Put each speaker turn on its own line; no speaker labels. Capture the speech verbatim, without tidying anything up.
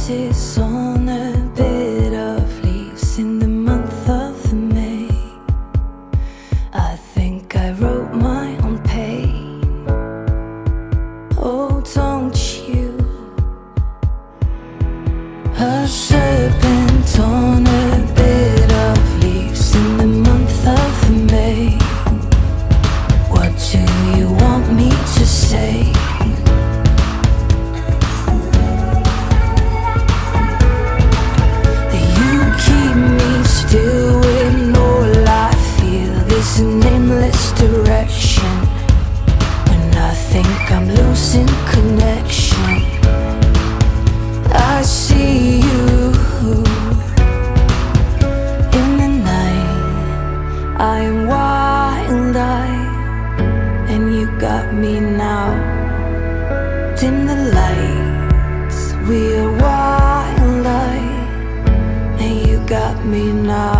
roses on a bed of leaves in the month of May. I think I wrote my own pain. Oh, don't you? A serpent on a bed of leaves in the month of May. What do you want me to say? Still in all I feel is an aimless direction. When I think I'm losing connection, I see you in the night. I am wild-eyed, and you got me now. Dim the lights, we are wild-eyed, and you got me now.